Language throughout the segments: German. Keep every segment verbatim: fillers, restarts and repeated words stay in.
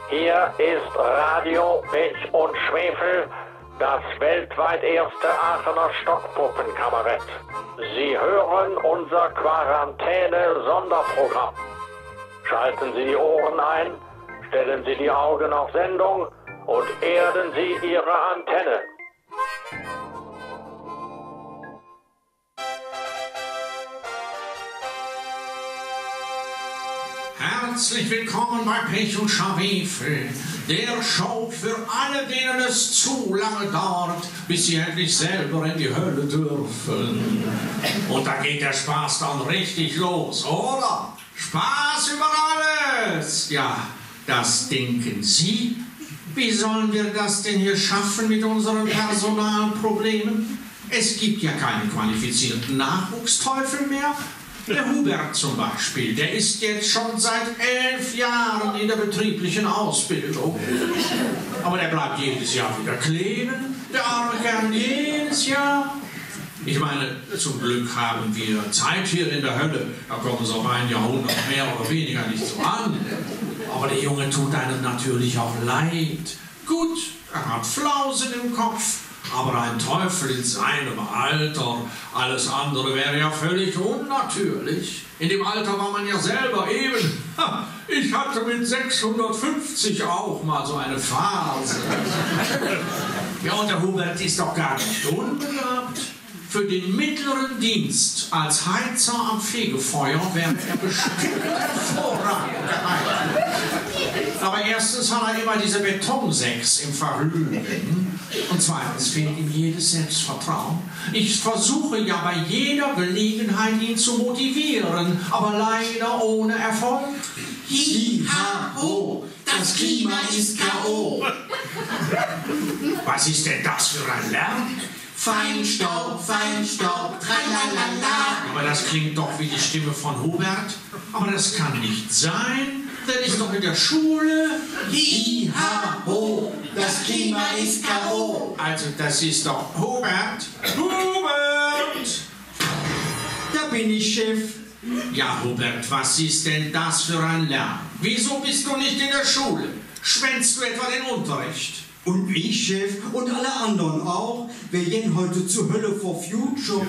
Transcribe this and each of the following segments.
Hier ist Radio Pech und Schwefel, das weltweit erste Aachener Stockpuppenkabarett. Sie hören unser Quarantäne-Sonderprogramm. Schalten Sie die Ohren ein, stellen Sie die Augen auf Sendung und erden Sie Ihre Antenne. Herzlich willkommen bei Pech und Schwefel, der Show für alle, denen es zu lange dauert, bis sie endlich selber in die Hölle dürfen. Und da geht der Spaß dann richtig los, oder? Spaß über alles! Ja, das denken Sie? Wie sollen wir das denn hier schaffen mit unseren Personalproblemen? Es gibt ja keine qualifizierten Nachwuchsteufel mehr. Der Hubert zum Beispiel, der ist jetzt schon seit elf Jahren in der betrieblichen Ausbildung. Aber der bleibt jedes Jahr wieder kleben, der arme Kerl jedes Jahr. Ich meine, zum Glück haben wir Zeit hier in der Hölle. Da kommen es auf ein Jahrhundert mehr oder weniger nicht so an. Aber der Junge tut einem natürlich auch leid. Gut, er hat Flausen im Kopf. Aber ein Teufel in seinem Alter, alles andere wäre ja völlig unnatürlich. In dem Alter war man ja selber eben. Ich hatte mit sechshundertfünfzig auch mal so eine Phase. Ja, und der Hubert ist doch gar nicht unbegabt. Für den mittleren Dienst als Heizer am Fegefeuer wäre er bestimmt hervorragend geeignet. Aber erstens hat er immer diese Betonsex im Verglühen. Und zweitens fehlt ihm jedes Selbstvertrauen. Ich versuche ja bei jeder Gelegenheit, ihn zu motivieren, aber leider ohne Erfolg. Hi-ha-ho, das Klima ist K O Was ist denn das für ein Lärm? Feinstaub, Feinstaub, tralalala. Aber das klingt doch wie die Stimme von Hubert. Aber das kann nicht sein. Der ist doch in der Schule. Hi-ha-ho, das Klima ist K O Also das ist doch Hubert. Hubert! Da bin ich, Chef. Ja, Hubert, was ist denn das für ein Lärm? Wieso bist du nicht in der Schule? Schwänzt du etwa den Unterricht? Und ich, Chef, und alle anderen auch. Wir gehen heute zu Hölle for Future.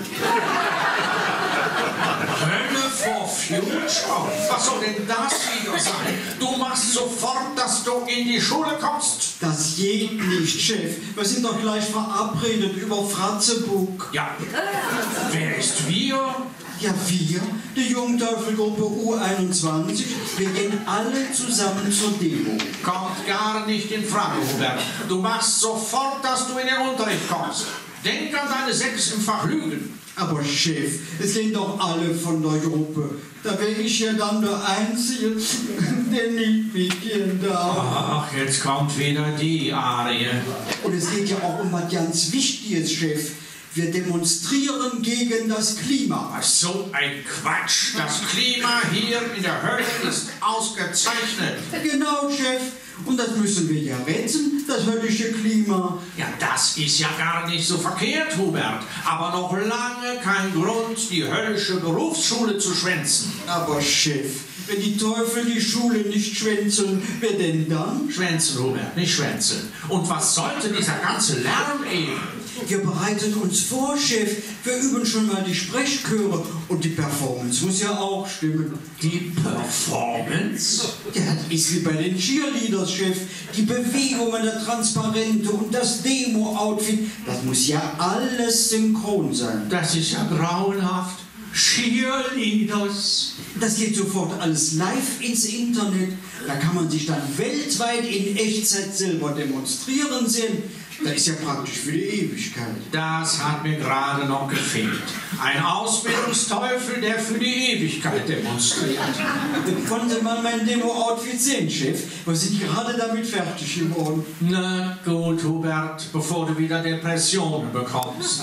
Hölle for Future? Was soll denn das wieder sein? Du machst sofort, dass du in die Schule kommst. Das geht nicht, Chef. Wir sind doch gleich verabredet über Fratzeburg. Ja, wer ist wir? Ja, wir, die Jungteufelgruppe U einundzwanzig, wir gehen alle zusammen zur Demo. Kommt gar nicht in Frage, Hubert. Du machst sofort, dass du in den Unterricht kommst. Denk an deine Sechs im Fach Lügen. Aber Chef, es sind doch alle von der Gruppe. Da wäre ich ja dann der Einzige, der nicht mitgehen darf. Ach, jetzt kommt wieder die Arie. Und es geht ja auch um was ganz Wichtiges, Chef. Wir demonstrieren gegen das Klima. Ach, so ein Quatsch. Das Klima hier in der Hölle ist ausgezeichnet. Genau, Chef. Und das müssen wir ja retten, das höllische Klima. Ja, das ist ja gar nicht so verkehrt, Hubert. Aber noch lange kein Grund, die höllische Berufsschule zu schwänzen. Aber Chef, wenn die Teufel die Schule nicht schwänzeln, wer denn dann? Schwänzen, Hubert, nicht schwänzeln. Und was sollte dieser ganze Lärm eben? Wir bereiten uns vor, Chef. Wir üben schon mal die Sprechchöre. Und die Performance muss ja auch stimmen. Die Performance? Ja, das ist wie bei den Cheerleaders, Chef. Die Bewegungen, der Transparente und das Demo-Outfit, das muss ja alles synchron sein. Das ist ja grauenhaft. Cheerleaders. Das geht sofort alles live ins Internet. Da kann man sich dann weltweit in Echtzeit selber demonstrieren sehen. Das ist ja praktisch für die Ewigkeit. Das hat mir gerade noch gefehlt. Ein Ausbildungsteufel, der für die Ewigkeit demonstriert. Wollen Sie mal mein Demo-Outfit sehen, Chef? Wir sind gerade damit fertig geworden. Na gut, Hubert, bevor du wieder Depressionen bekommst.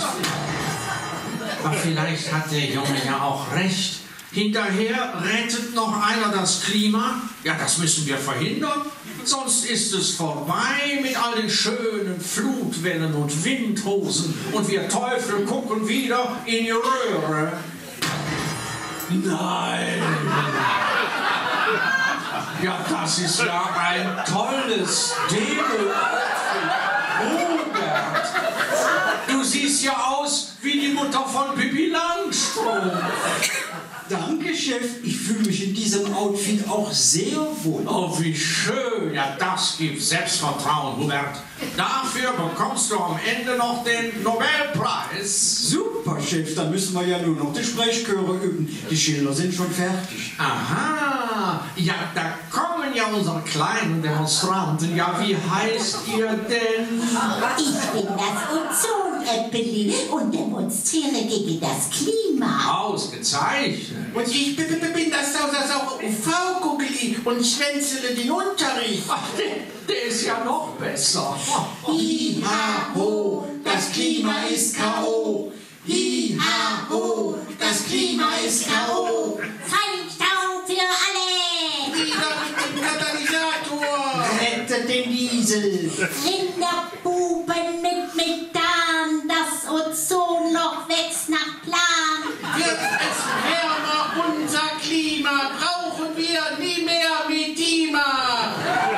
Aber vielleicht hat der Junge ja auch recht. Hinterher rettet noch einer das Klima. Ja, das müssen wir verhindern. Sonst ist es vorbei mit all den schönen Flutwellen und Windhosen. Und wir Teufel gucken wieder in die Röhre. Nein! Ja, das ist ja ein tolles Demo-Outfit. Robert, du siehst ja aus wie die Mutter von Pippi Langstrumpf. Danke, Chef. Ich fühle mich in diesem Outfit auch sehr wohl. Oh, wie schön. Ja, das gibt Selbstvertrauen, Hubert. Dafür bekommst du am Ende noch den Nobelpreis. Super, Chef. Dann müssen wir ja nur noch die Sprechchöre üben. Die Schilder sind schon fertig. Aha. Ja, da kommen ja unsere kleinen Demonstranten. Ja, wie heißt ihr denn? Ich bin das Ozonäppeli und demonstriere gegen das Klima. Ausgezeichnet. Und ich bin, bin das U V-Guggeli und schwänzele den Unterricht. Ach, der, der ist ja noch besser. Hi-ha-ho, das Klima ist K O Hi-ha-ho, das Klima ist K O Feinstaub für alle! Wieder mit dem Katalysator. Rettet den Diesel! Rinderbuben mit Methan, das Ozonloch wächst nach Plan. Wird es wärmer, unser Klima, brauchen wir nie mehr Medima.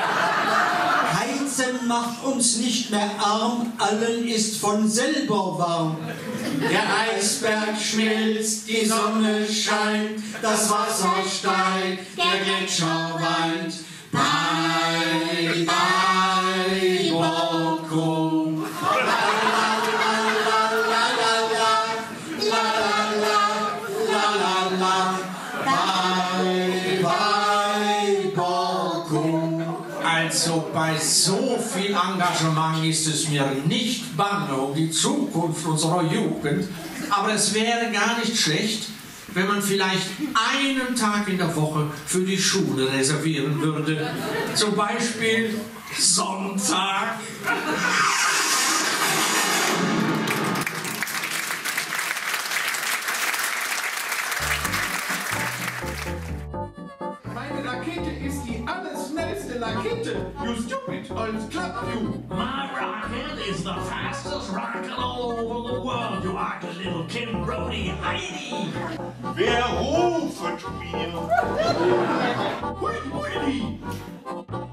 Heizen macht uns nicht mehr arm, allen ist von selber warm. Der Eisberg schmilzt, die Sonne scheint, das Wasser steigt, der Gletscher weint. Bye, bye, Borkum. La, la, la, la, la, la, la, la, la, la. Bye, bye, Borkum. Also bei so viel Engagement ist es mir nicht bange um die Zukunft unserer Jugend. Aber es wäre gar nicht schlecht, wenn man vielleicht einen Tag in der Woche für die Schule reservieren würde. Zum Beispiel Sonntag. Meine Rakete ist die allerschnellste Rakete. You stupid old club, you. My rocket is the fastest rocket all over the world, you ugly little Kim Brody Heidi. Wer ruft mir? Hui, hui.